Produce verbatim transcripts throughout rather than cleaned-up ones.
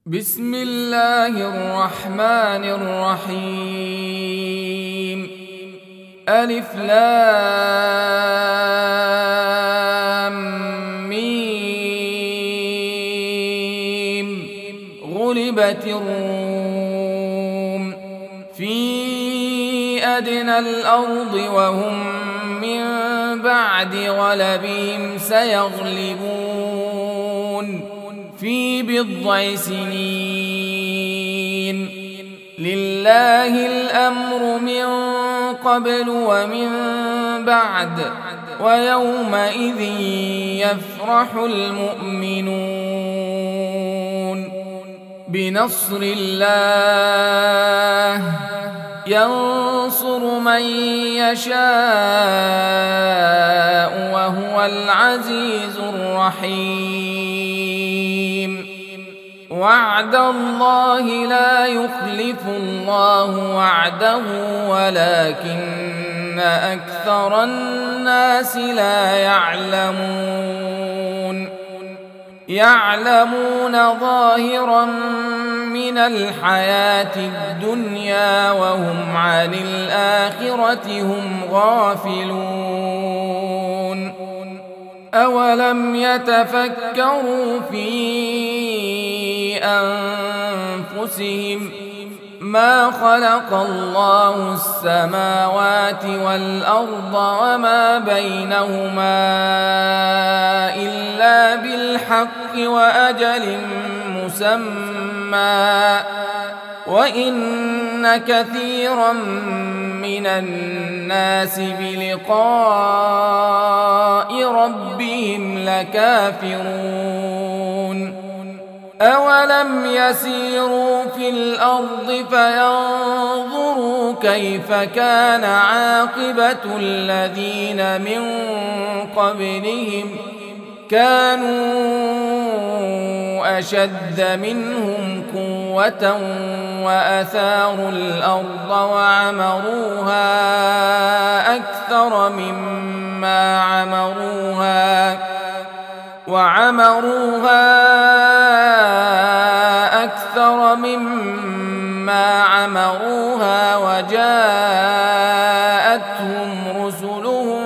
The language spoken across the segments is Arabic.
بسم الله الرحمن الرحيم. ألف لام ميم. غلبت الروم في أدنى الأرض وهم من بعد غلبهم سيغلبون في بضع سنين. لله الأمر من قبل ومن بعد ويومئذ يفرح المؤمنون بنصر الله ينصر من يشاء وهو العزيز الرحيم. وعد الله لا يخلف الله وعده ولكن أكثر الناس لا يعلمون. يعلمون ظاهرا من الحياة الدنيا وهم عن الآخرة هم غافلون. أولم يتفكروا في أنفسهم ما خلق الله السماوات والأرض وما بينهما إلا بالحق وأجل مسمى وإن كثيرا من الناس بلقاء ربهم لكافرون. أولم يسيروا في الأرض فينظروا كيف كان عاقبة الذين من قبلهم كانوا أشد منهم قوة وأثاروا الأرض وعمروها أكثر مما عمروها وعمروها أكثر مما عمروها وجاءتهم رسلهم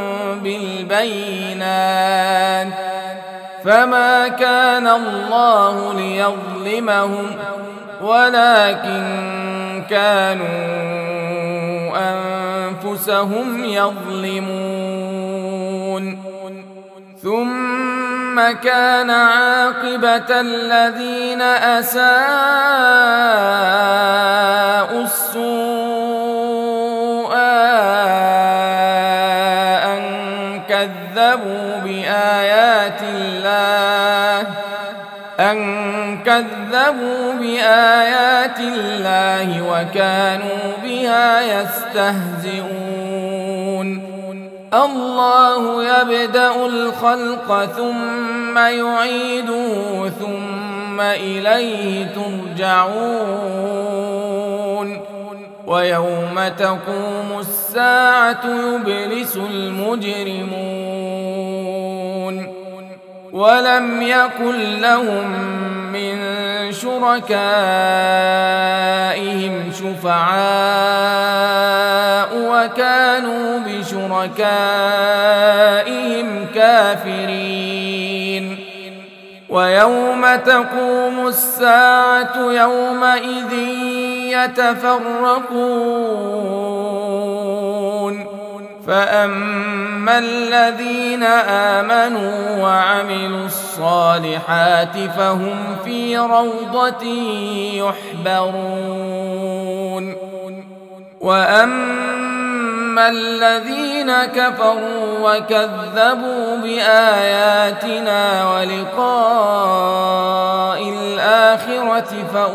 بالبينات فما كان الله ليظلمهم ولكن كانوا أنفسهم يظلمون. ثم كان عاقبة الذين أساءوا السوء أن كذبوا بآيات الله أن كذبوا بآيات الله وكانوا بها يستهزئون. الله يبدأ الخلق ثم يعيده ثم إليه ترجعون. ويوم تقوم الساعة يبلس المجرمون ولم يكن لهم من شركائهم شفعاء وكانوا بشركائهم كافرين. ويوم تقوم الساعة يومئذ يتفرقون فأما الذين آمنوا وعملوا الصالحات فهم في روضة يحبرون. وأما الذين كفروا وكذبوا بآياتنا ولقاء الآخرة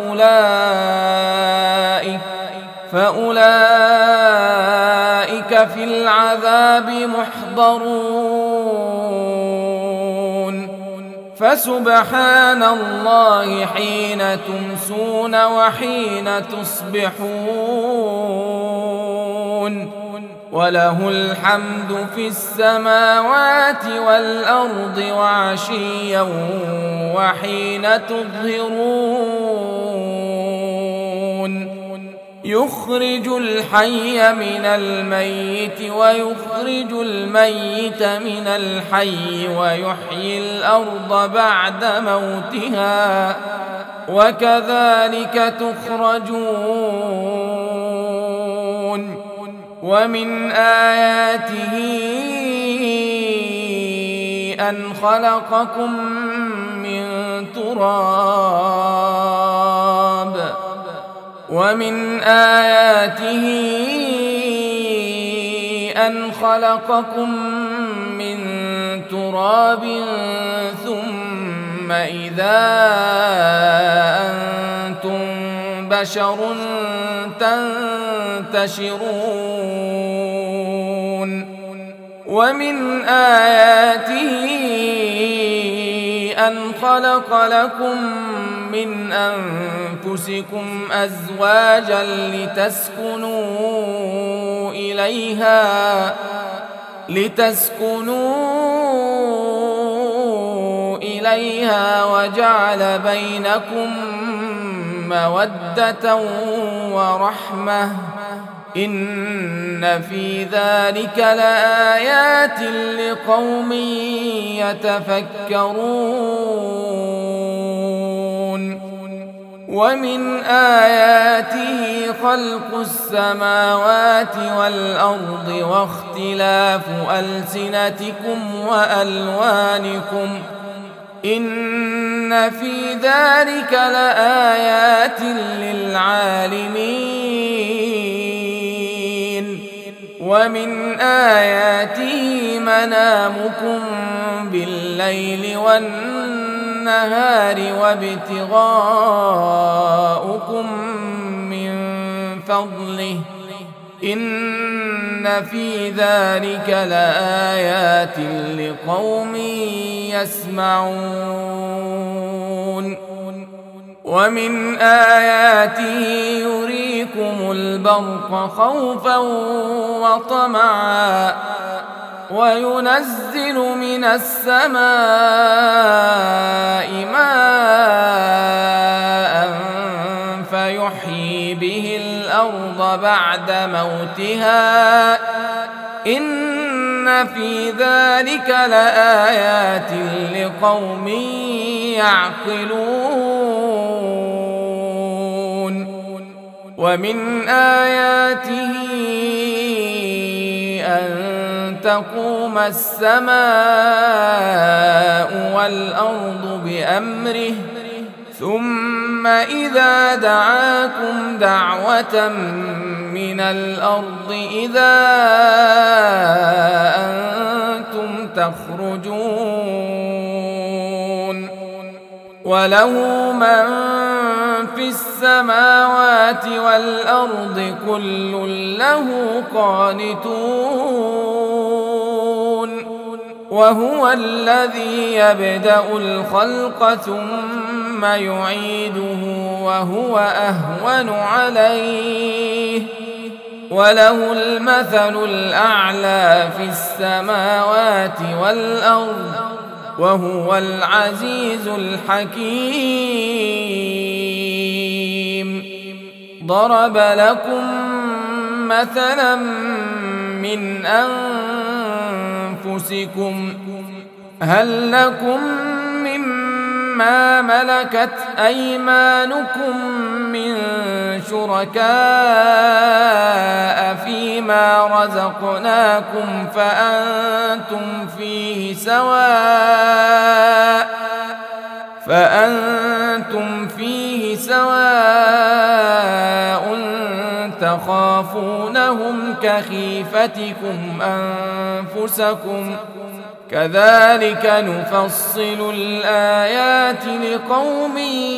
فأولئك فأولئك في العذاب محضرون. فسبحان الله حين تمسون وحين تصبحون وله الحمد في السماوات والأرض وعشيا وحين تظهرون يخرج الحي من الميت ويخرج الميت من الحي ويحيي الأرض بعد موتها وكذلك تخرجون ومن آياته أن خلقكم من تراب ومن آياته أن خلقكم من تراب ثم إذا أنتم بشر تنتشرون ومن آياته أن خلق لكم من أنفسكم أزواجا لتسكنوا إليها لتسكنوا إليها وجعل بينكم مودة ورحمة إن في ذلك لآيات لقوم يتفكرون ومن آياته خلق السماوات والأرض واختلاف ألسنتكم وألوانكم إن في ذلك لآيات للعالمين ومن آياته منامكم بالليل والنهار وابتغاؤكم من فضله إن في ذلك لآيات لقوم يسمعون ومن آياته يريكم البرق خوفا وطمعا وينزل من السماء ماء فيحيي به الأرض بعد موتها إن في ذلك لآيات لقوم يعقلون ومن آياته أن تقوم السماء والأرض بأمره ثم إذا دعاكم دعوة من الأرض إذا أنتم تخرجون وله من في السماوات والأرض كل له قانتون وهو الذي يبدأ الخلق ثم يعيده وهو أهون عليه وله المثل الأعلى في السماوات والأرض وهو العزيز الحكيم ضرب لكم مثلا من أنفسكم هل لكم مما ملكت أيمانكم من شركاء فيما رزقناكم فأنتم فيه سواء فأنتم فيه سواء تخافونهم كخيفتكم أنفسكم كذلك نفصل الآيات لقوم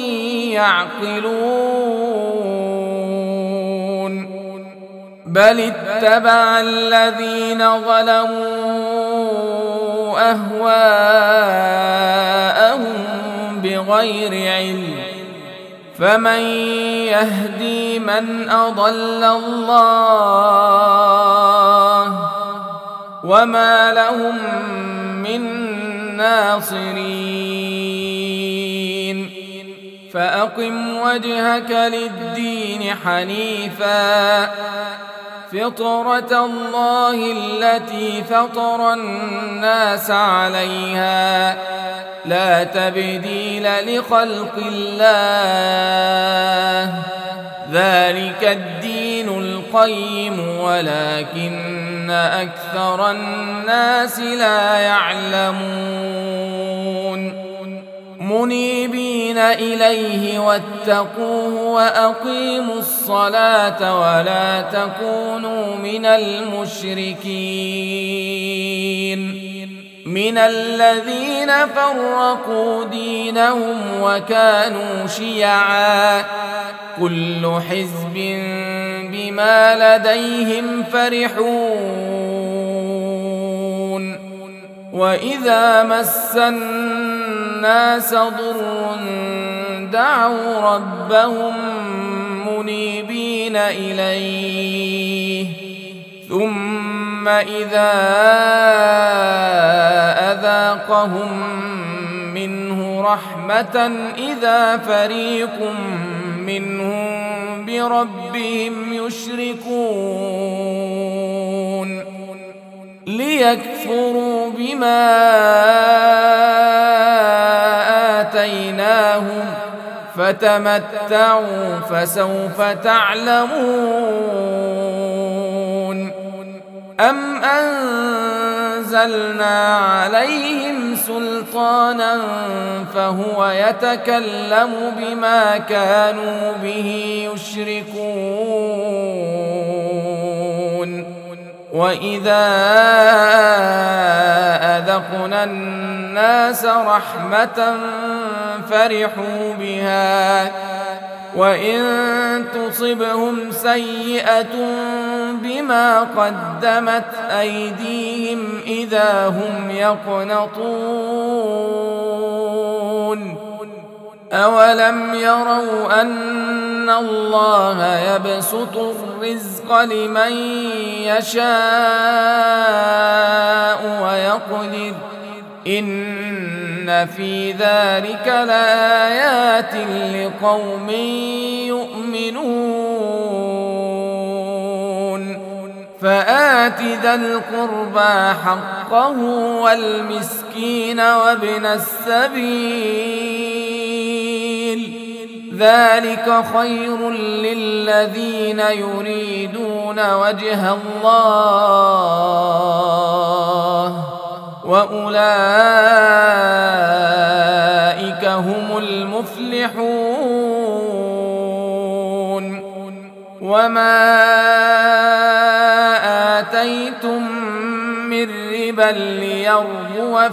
يعقلون بل اتبع الذين ظلموا أهواءهم بغير علم فمن يهدي من أضل الله وما لهم من ناصرين فأقم وجهك للدين حنيفا فطرة الله التي فطر الناس عليها لا تبديل لخلق الله ذلك الدين القيم ولكن أكثر الناس لا يعلمون منيبين إليه واتقوه وأقيموا الصلاة ولا تكونوا من المشركين من الذين فرقوا دينهم وكانوا شيعا كل حزب بما لديهم فرحون وإذا مس الناس ضر دعوا ربهم منيبين إليه ثم إذا أذاقهم منه رحمة إذا فريق منهم بربهم يشركون ليكفروا بما آتيناهم فتمتعوا فسوف تعلمون أم أنزلنا عليهم سلطانا فهو يتكلم بما كانوا به يشركون وإذا أذقنا الناس رحمة فرحوا بها وإن تصبهم سيئة بما قدمت أيديهم إذا هم يقنطون أولم يروا أن الله يبسط الرزق لمن يشاء ويقدر إن في ذلك لآيات لقوم يؤمنون فآت ذا القربى حقه والمسكين وابن السبيل ذلك خير للذين يريدون وجه الله وأولئك هم المفلحون وما آتيتم من ربا ليربو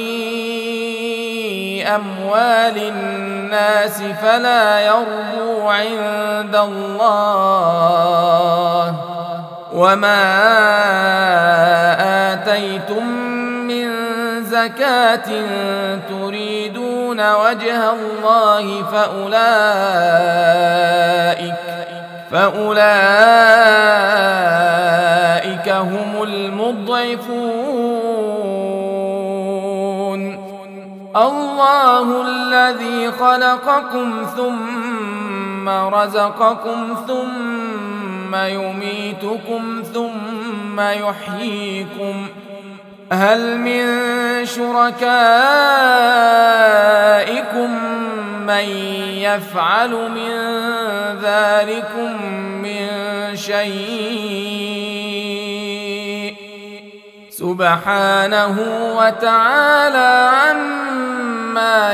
في أموال الناس فلا يربو عند الله وما آتيتم من زكاة تريدون وجه الله فأولئك فأولئك هم المضعفون الله الذي خلقكم ثم رزقكم ثم يميتكم ثم يحييكم هل من شركائكم من يفعل من ذلكم من شيء سبحانه وتعالى عما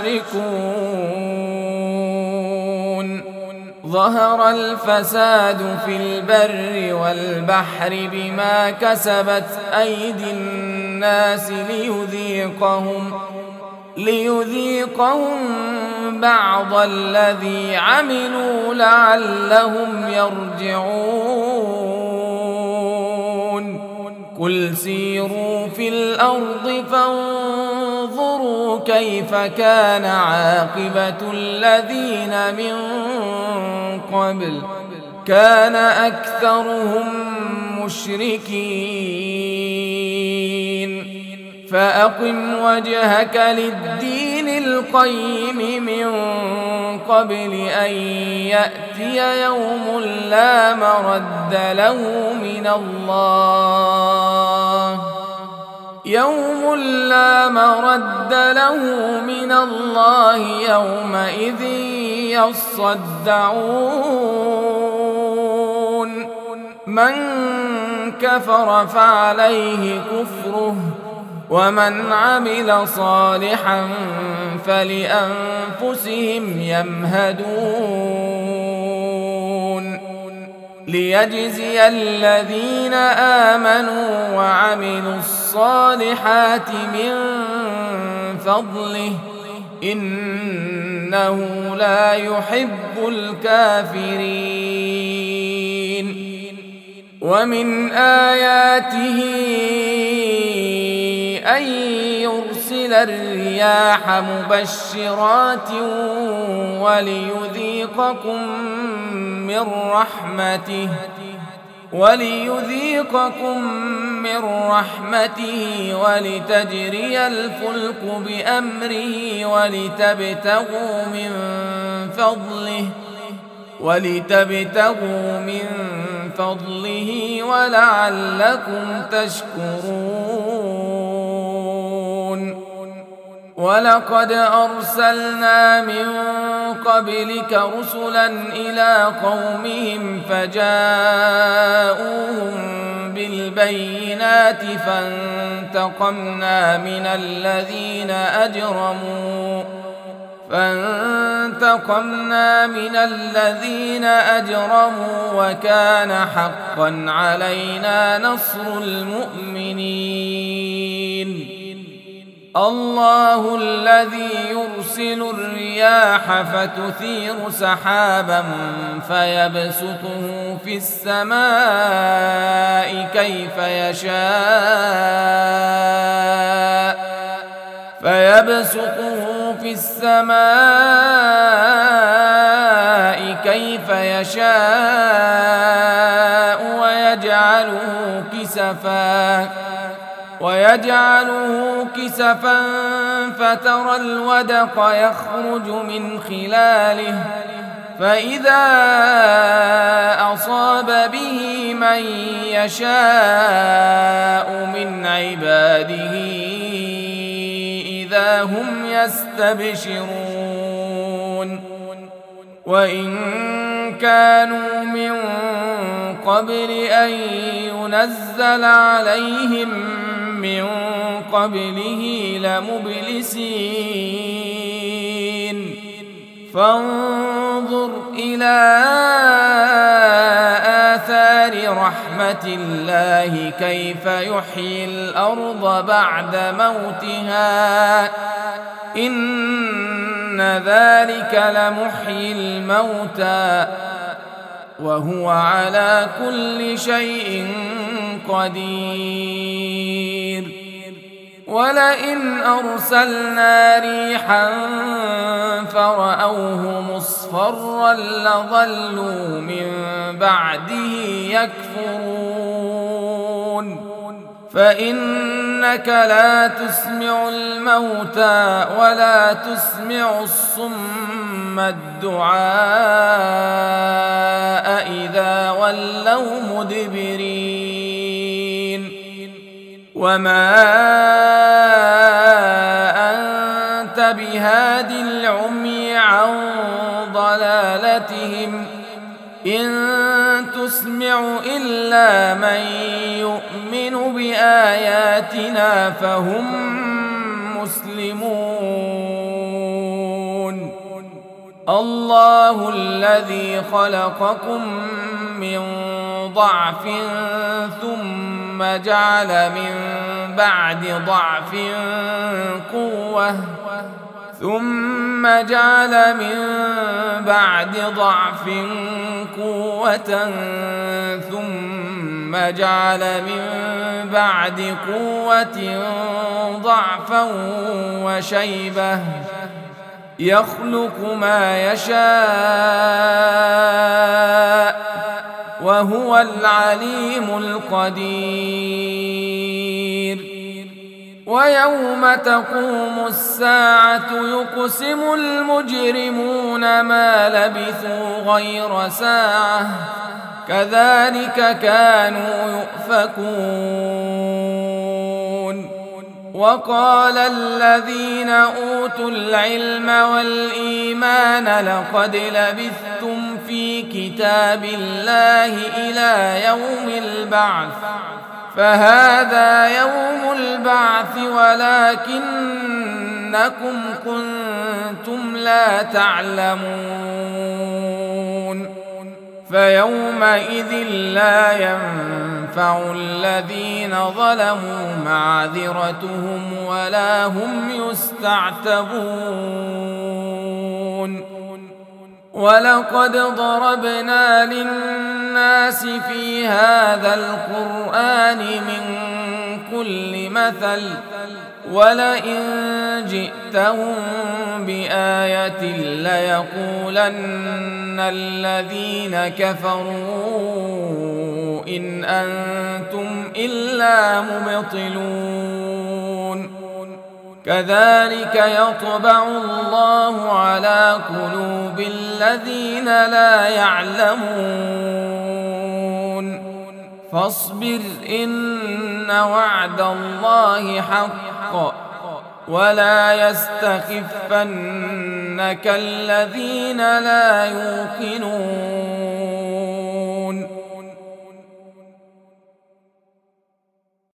يشركون ظهر الفساد في البر والبحر بما كسبت أيدي الناس ليذيقهم ليذيقهم بعض الذي عملوا لعلهم يرجعون قل سيروا في الأرض فانظروا كيف كان عاقبة الذين من قبل كان أكثرهم مشركين فأقم وجهك للدين القيم من قبل أن يأتي يوم لا مرد له من الله يوم لا مرد له من الله يومئذ يصدعون من كفر فعليه كفره ومن عمل صالحا فلأنفسهم يمهدون ليجزي الذين آمنوا وعملوا الصالحات من فضله إنه لا يحب الكافرين ومن آياته أن يرسل الرياح مبشرات وليذيقكم من رحمته وليذيقكم من رحمته ولتجري الفلك بأمره ولتبتغوا من فضله ولتبتغوا من فضله ولعلكم تشكرون ولقد أرسلنا من قبلك رسلا إلى قومهم فجاءوهم بالبينات فانتقمنا من الذين أجرموا فانتقمنا من الذين أجرموا وكان حقا علينا نصر المؤمنين الله الذي يرسل الرياح فتثير سحابا فيبسطه في السماء كيف يشاء فيبسطه في السماء كيف يشاء ويجعله كسفا ويجعله كسفا فترى الودق يخرج من خلاله فإذا أصاب به من يشاء من عباده إذا هم يستبشرون وإن كانوا من قبل أن ينزل عليهم من قبله لمبلسين فانظر إلى آثار رحمة الله كيف يحيي الأرض بعد موتها إن ذلك لمحيي الموتى وهو على كل شيء قدير ولئن أرسلنا ريحا فرأوه مصفرا لظلوا من بعده يكفرون فإنك لا تسمع الموتى ولا تسمع الصم الدعاء إذا ولوا مدبرين وما أنت بهاد العمي عن ضلالتهم إن تسمع إلا من يؤمن بآياتنا فهم مسلمون الله الذي خلقكم من ضعف ثم جعل من بعد ضعف قوة ثم جعل من بعد ضعف قوة ثم جعل من بعد قوة ضعفا وشيبة يخلق ما يشاء وهو العليم القدير ويوم تقوم الساعة يقسم المجرمون ما لبثوا غير ساعة كذلك كانوا يؤفكون. وقال الذين أوتوا العلم والإيمان لقد لبثتم في كتاب الله إلى يوم البعث فهذا يوم البعث ولكنكم كنتم لا تعلمون. فيومئذ لا ينفع الذين ظلموا معذرتهم ولا هم يستعتبون. ولقد ضربنا للناس في هذا القرآن من كل مثل ولئن جئتهم بآية ليقولن الذين كفروا إن أنتم إلا مبطلون. كذلك يطبع الله على قلوب الذين لا يعلمون. فاصبر إن وعد الله حق ولا يستخفنك الذين لا يوقنون.